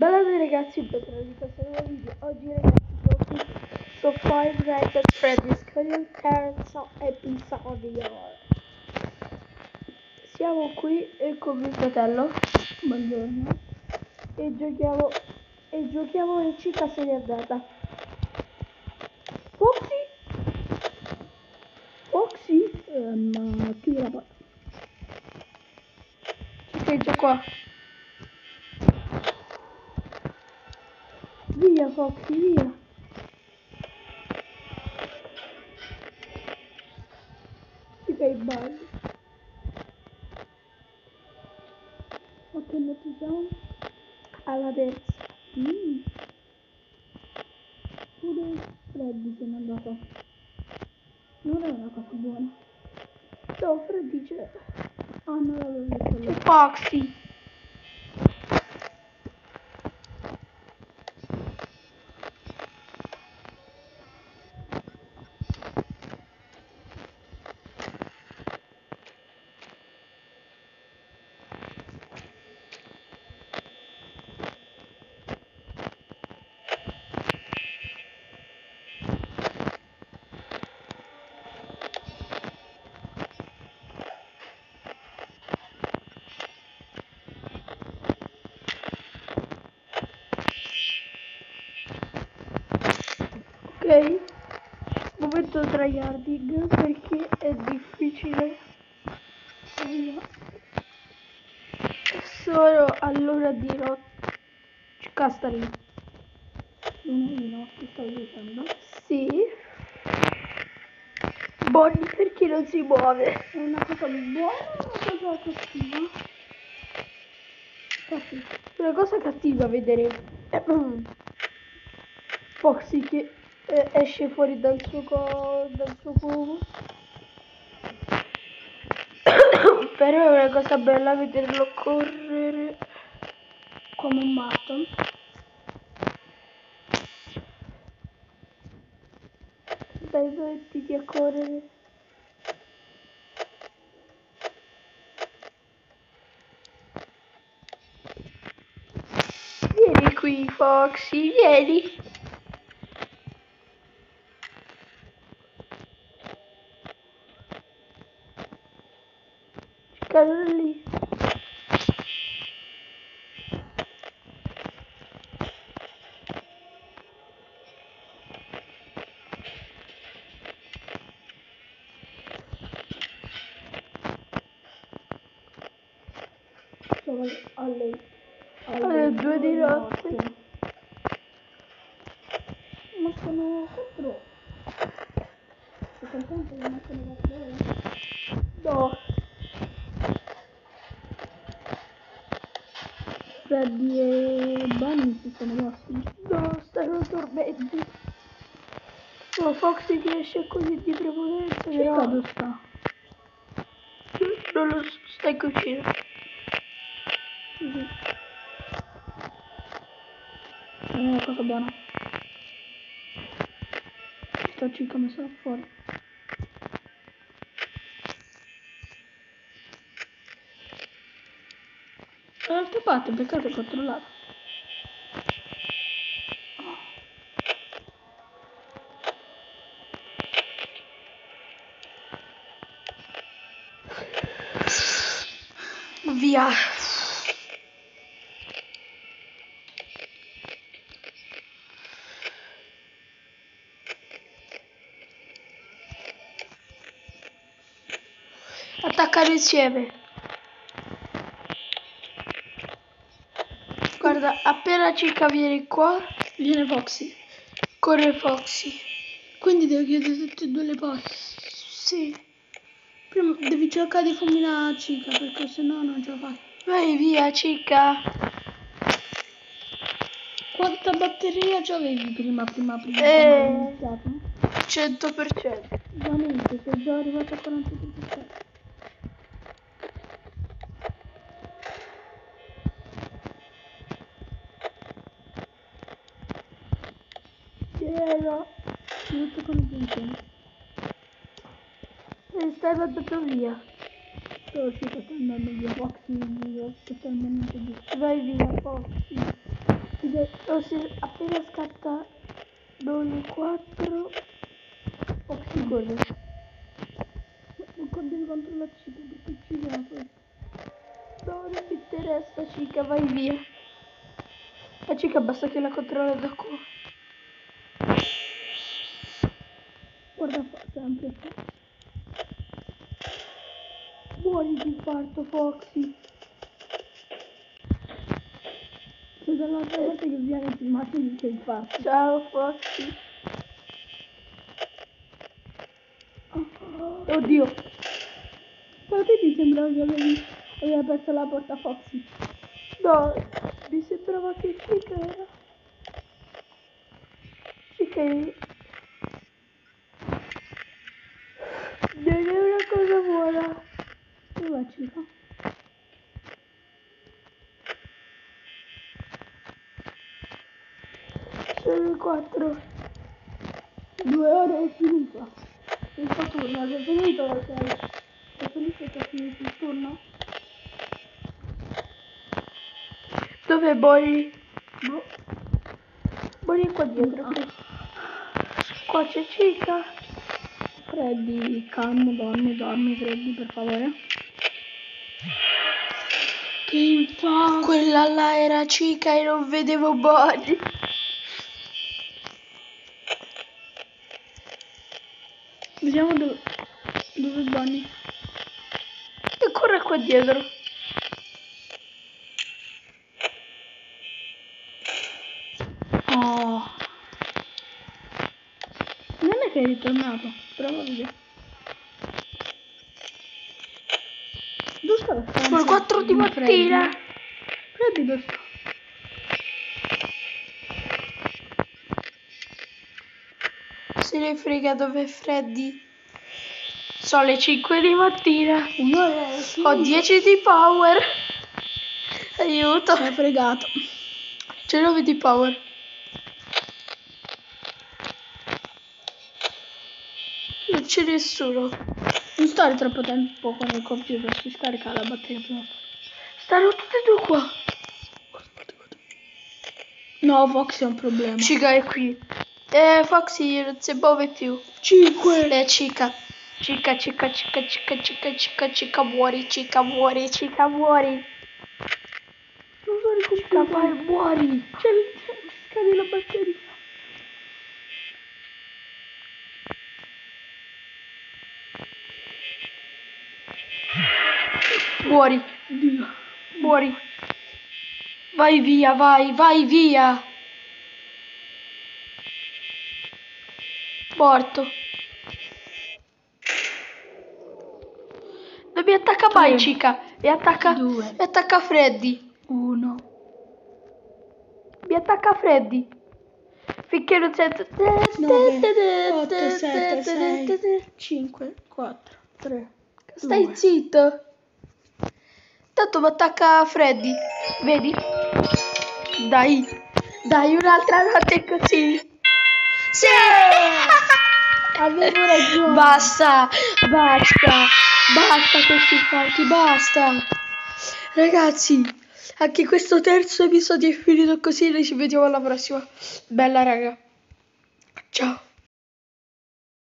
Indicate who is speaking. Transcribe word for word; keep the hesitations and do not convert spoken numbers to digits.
Speaker 1: Bella ragazzi, benvenuti in questo nuovo video. Oggi ragazzi sono qui su Five Nights at Freddy's con il terzo episodio. Siamo qui e con mio fratello, buongiorno, e giochiamo e giochiamo in città se n'è andata. Foxy? Foxy? Eh, ma chiudi la porta. Sei già qua. Via Foxy, via. Ti fai il bagno. Ok, non ci siamo. Alla terza. Mm. Pure Freddy se n'è andato. Non è una cosa buona. No, Freddy c'è. Ah, non l'avevo visto. C'è Foxy. Ok, momento tryharding perché è difficile. Via. Sono all'ora di notte. Casta lì. L'una di notte stai dicendo? Sì. Bonnie perché non si muove? È una cosa buona o una cosa cattiva? Cattiva. Una cosa cattiva vedere Foxy che eh, esce fuori dal suo co dal suo cubo. Però è una cosa bella vederlo correre come un matto. Dai, mettiti a correre. Vieni qui Foxy, vieni. Cercalo lì. Sono alle, alle, alle due di notte. notte. Ma sono quattro. Sei contento che non sono quattro ore? No. Freddy e Bunny si sono mossi? No, stanno dormendo. Oh, Foxy ti esce così di prepotenza, però... Dove sta? Non lo so, sta in cucina. Sì. Non è una cosa buona. Sto circa messo fuori. Dall'altra parte, peccato è controllato. Via. Attaccare insieme. Guarda, appena Cica viene qua, viene Foxy. Corre Foxy. Quindi devo chiudere tutte e due le porte. Sì. Prima devi cercare di fulminare Cica, perché sennò non ce la fai. Vai via, Cica. Quanta batteria già avevi prima, prima, prima? Eh, iniziato? cento per cento. Veramente, sei già arrivato a quarantadue per cento. Pieno. Tutto come funziona. E stai andando via. Oh, sì, sto andando via, Foxy, io sto andando via. Vai via, Foxy. oh, sì, appena scatta due quattro Foxy corre. Non devi controllare Cica perché Cica poi. No, non mi interessa Cica, vai via. La Cica basta che la controlla da qua. Guarda qua, sempre Foxy. Muori di infarto Foxy. Se dall'altra volta che viene filmato mi dice infarto. Ciao Foxy. Oh, oddio. Ma te ti sembrava che avevi, avevi aperto la porta Foxy? No, mi sembrava che Cica era. Cica è... non è una cosa buona. Dove va Cica? Sono le quattro. Due ore è finita. Il suo turno è finito perché è felice che è finito il turno. Dov'è Bonnie? Boh. Bonnie è qua dietro. No. Qua c'è Cica. Freddy, calmo, dormi, dormi Freddy per favore. Che infanzia. Quella là era Cica e non vedevo Bonnie. Vediamo dove, dove è Bonnie. E corre qua dietro. Oh. Non è che è ritornato. Prova a vedere. Dove sta la stanza? Sono quattro di mattina. Freddy dove sta? Se ne frega dove è Freddy. Sono le cinque di mattina. Ho dieci di power. Aiuto. Mi hai fregato. C'è nove di power. Non c'è nessuno. Non stare troppo tempo con il computer. Si scarica la batteria prima. Stanno tutti e due qua. No, Foxy è un problema. Cica è qui. Eh, Foxy non si muove più. cinque. Eh, Cica. Cica, Cica, Cica, Cica, Cica, Cica, Cica, muori, Cica, muori, Cica, muori. Non so di Cica, vai, muori. C'è scade la batteria. Muori. Dio. Muori. Vai via, vai, vai via. Morto. Non mi attacca mai Cica. Mi attacca. Due. Mi attacca Freddy. Uno. Mi attacca Freddy. Finché non sento. nove, otto, sette, sei, cinque, quattro, tre. Stai due. Zitto. Tanto mi attacca Freddy. Vedi? Dai. Dai, un'altra notte così. Sì! Avevo ragione. Basta, basta, basta questi fatti, basta. Ragazzi, anche questo terzo episodio è finito così, noi ci vediamo alla prossima. Bella raga. Ciao.